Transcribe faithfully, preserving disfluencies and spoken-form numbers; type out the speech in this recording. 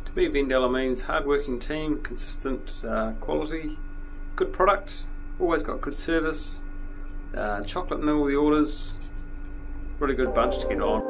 To me, Vendela means hard-working team, consistent uh, quality, good product, always got good service, uh, chocolate in all the orders, really good bunch to get on.